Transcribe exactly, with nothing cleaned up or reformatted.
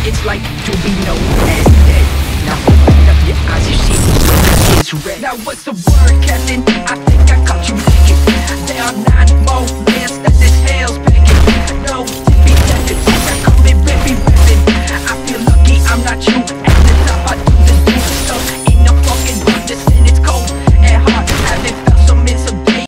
it's like to be known as dead. Now open up your eyes, you see the is red. Now what's the word, Captain? I